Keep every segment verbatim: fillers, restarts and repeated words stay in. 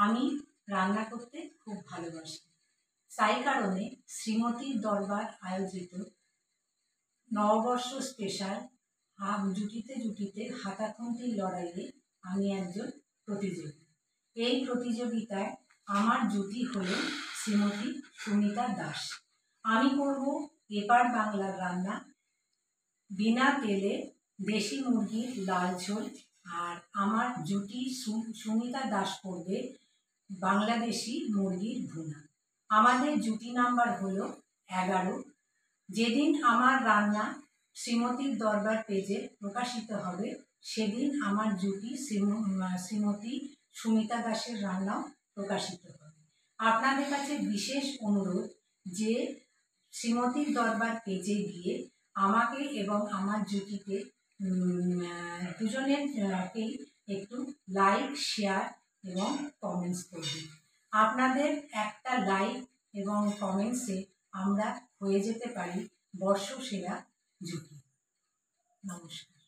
আমি রান্না করতে খুব ভালোবাসি। তাই কারণে শ্রীমতীর দরবার আয়োজিত নববর্ষ স্পেশাল হাত জুটিতে জুটিতে হাতাখুন্তির লড়াইয়ে আমি একজন প্রতিযোগী। এই প্রতিযোগিতায় আমার জুটি হল শ্রীমতী সুমিতা দাস। আমি করব এপার বাংলার রান্না, বিনা তেলে দেশি মুরগির লাল ঝোল। আর আমার জুটি সুমিতা দাস করবে বাংলাদেশি মুরগির ভুনা। আমাদের জুটি নাম্বার হলো এগারো। যেদিন আমার রান্না শ্রীমতীর দরবার পেজে প্রকাশিত হবে সেদিন আমার জুটি শ্রীমতী সুমিতা দাসের রান্নাও প্রকাশিত হবে। আপনাদের কাছে বিশেষ অনুরোধ যে শ্রীমতীর দরবার পেজে গিয়ে আমাকে এবং আমার জুটিকে দুজনেরকেই একটু লাইক, শেয়ার এবং কমেন্টস করবেন। আপনাদের একটা লাইক এবং কমেন্টসে আমরা হয়ে যেতে পারি বর্ষসেরা জুটি। নমস্কার।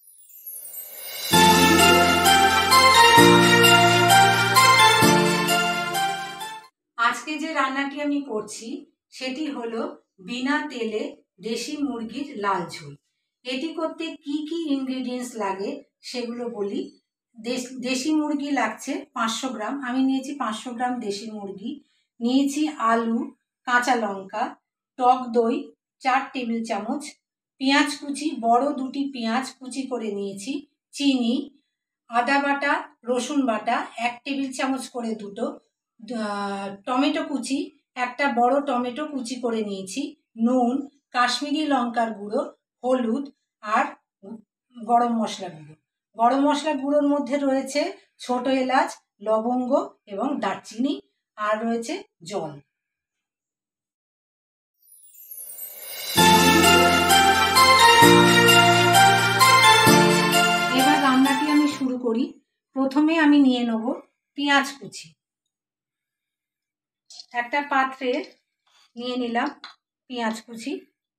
আজকে যে রান্নাটি আমি করছি সেটি হলো বিনা তেলে দেশি মুরগির লাল ঝোল। এটি করতে কি কি ইনগ্রেডিয়েন্টস লাগে সেগুলো বলি। দেশি মুরগি লাগছে পাঁচশো গ্রাম, আমি নিয়েছি পাঁচশো গ্রাম দেশি মুরগি। নিয়েছি আলু, কাঁচা লঙ্কা, টক দই চার টেবিল চামচ, পেঁয়াজ কুচি বড় দুটি পেঁয়াজ কুচি করে নিয়েছি, চিনি, আদা বাটা, রসুন বাটা এক টেবিল চামচ করে দুটো, টমেটো কুচি একটা বড় টমেটো কুচি করে নিয়েছি, নুন, কাশ্মীরি লঙ্কার গুঁড়ো, হলুদ আর গরম মশলা গুঁড়ো। গরম মশলা গুঁড়োর মধ্যে রয়েছে ছোট এলাচ, লবঙ্গ এবং দারচিনি, আর রয়েছে জল। এবার রান্নাটি আমি শুরু করি। প্রথমে আমি নিয়ে নেব পেঁয়াজ কুচি। একটা পাত্রে নিয়ে নিলাম পেঁয়াজ কুচি।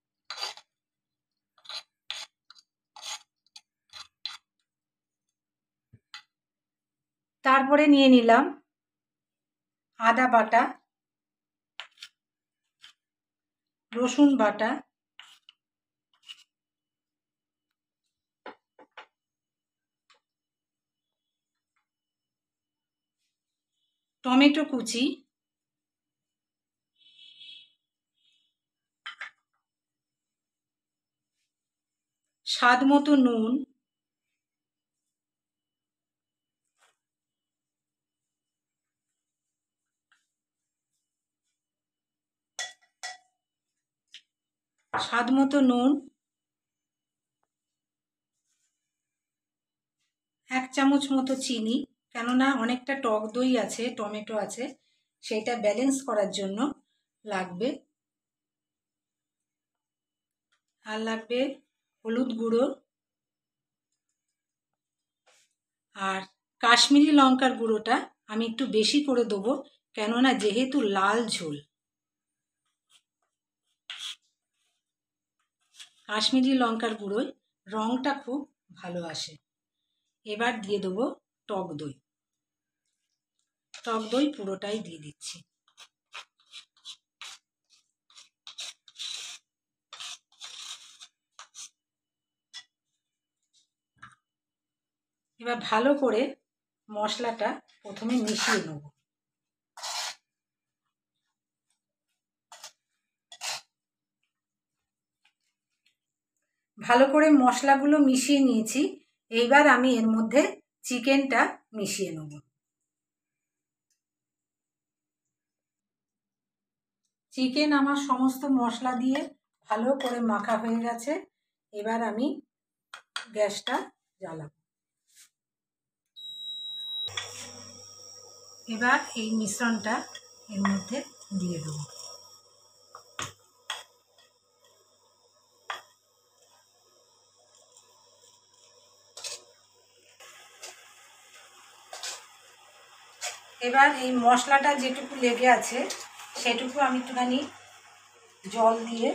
তারপরে নিয়ে নিলাম আদা বাটা, রসুন বাটা, টমেটো কুচি, স্বাদ মতো নুন, স্বাদ মতো নুন, এক চামচ মতো চিনি, কেননা অনেকটা টক দই আছে, টমেটো আছে, সেইটা ব্যালেন্স করার জন্য লাগবে। আর লাগবে হলুদ গুঁড়ো আর কাশ্মীরি লঙ্কার গুঁড়োটা আমি একটু বেশি করে দেবো, কেননা যেহেতু লাল ঝোল। কাশ্মীরি লঙ্কার গুঁড়োয় রঙটা খুব ভালো আসে। এবার দিয়ে দেবো টক দই। টক দই পুরোটাই দিয়ে দিচ্ছি। এবার ভালো করে মশলাটা প্রথমে মিশিয়ে নেব। ভালো করে মশলাগুলো মিশিয়ে নিয়েছি। এইবার আমি এর মধ্যে চিকেনটা মিশিয়ে নেব। চিকেন আমার সমস্ত মশলা দিয়ে ভালো করে মাখা হয়ে গেছে। এবার আমি গ্যাসটা জ্বালাবো। এবার এই মিশ্রণটা এর মধ্যে দিয়ে দেব। এবার এই মশলাটা যেটুকু লেগে আছে সেটুকু আমি একটুখানি জল দিয়ে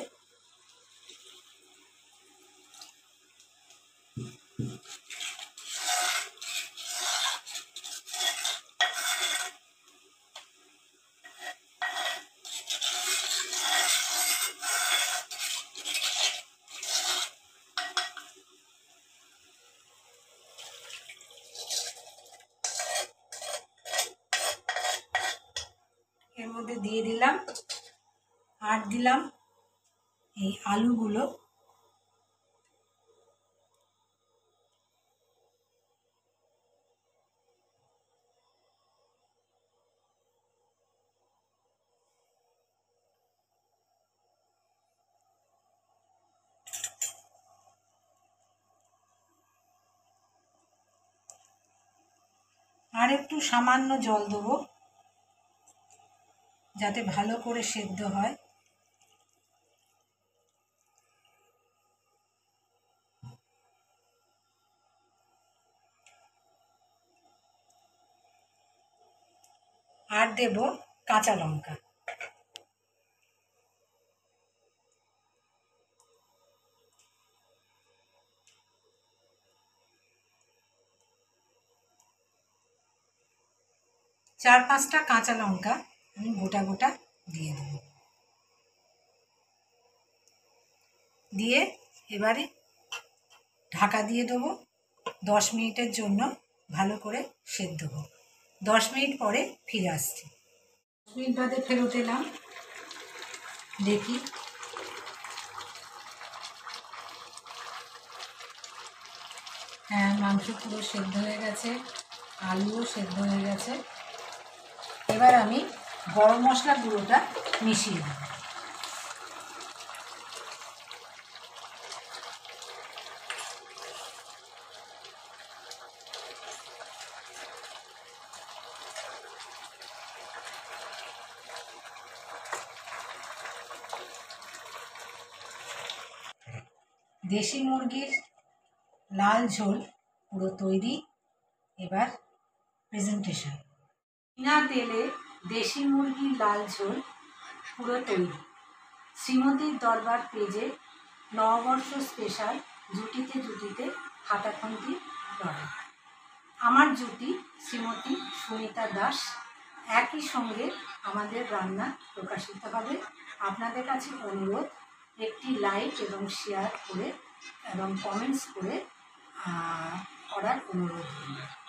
দিয়ে দিলাম। আর দিলাম এই আলুগুলো। আর একটু সামান্য জল দেবো যাতে ভালো করে সেদ্ধ হয়। আর দেব কাঁচা লঙ্কা। চার পাঁচটা কাঁচা লঙ্কা আমি গোটা গোটা দিয়ে দেব। দিয়ে এবারে ঢাকা দিয়ে দেবো দশ মিনিটের জন্য, ভালো করে সেদ্ধ হোক। দশ মিনিট পরে ফিরে আসছি। দশ মিনিট বাদে ফেরত এলাম। দেখি হ্যাঁ, মাংস পুরো সেদ্ধ হয়ে গেছে, আলুও সেদ্ধ হয়ে গেছে। এবার আমি গরম মশলা গুঁড়োটা মিশিয়ে দেব। দেশি মুরগির লাল ঝোল পুরো তৈরি। এবার প্রেজেন্টেশন। বিনা তেলে দেশি মুরগির লাল ঝোল পুরো তৈরি। শ্রীমতীর দরবার পেজে নববর্ষ স্পেশাল জুটিতে জুটিতে হাতাখন্তি লড়াই। আমার জুটি শ্রীমতী সুনিতা দাস। একই সঙ্গে আমাদের রান্না প্রকাশিত হবে। আপনাদের কাছে অনুরোধ, একটি লাইক এবং শেয়ার করে এবং কমেন্টস করে করার অনুরোধ।